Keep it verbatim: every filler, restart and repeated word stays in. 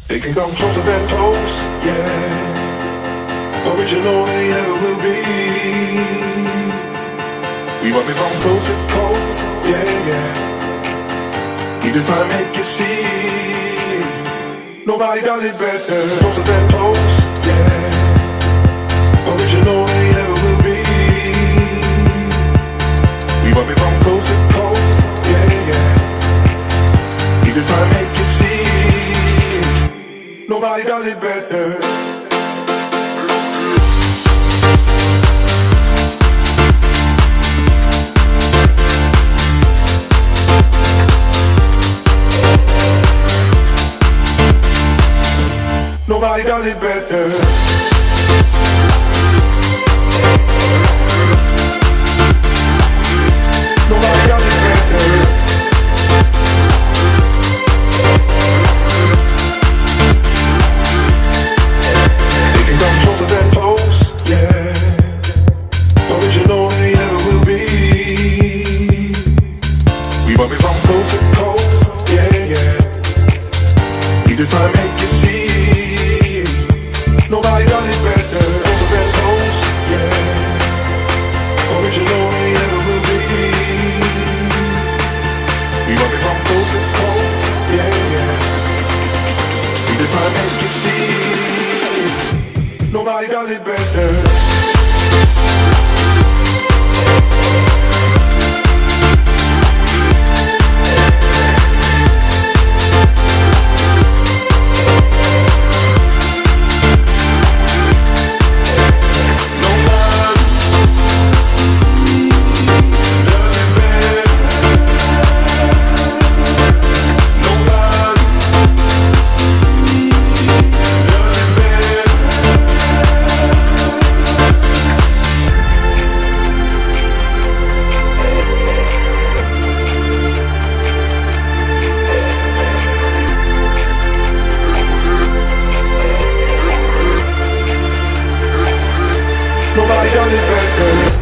They can come closer than close, yeah. Original they never will be. We want me from coast to coast, yeah, yeah. We just tryna make you see. Nobody does it better. Closer than close, yeah. Original they never will be. We want me from coast to coast, yeah, yeah. We just tryna make you see. Nobody does it better. Nobody does it better. Nobody does it better. They can come closer than close, yeah. Original they never will be. We want me from coast to coast, yeah, yeah. We just tryna make you see. Nobody does it better. Closer than close, yeah. Original they never will be. We want me from coast to coast, yeah, yeah. We just tryna make you see. Nobody does it better. Nobody does it better.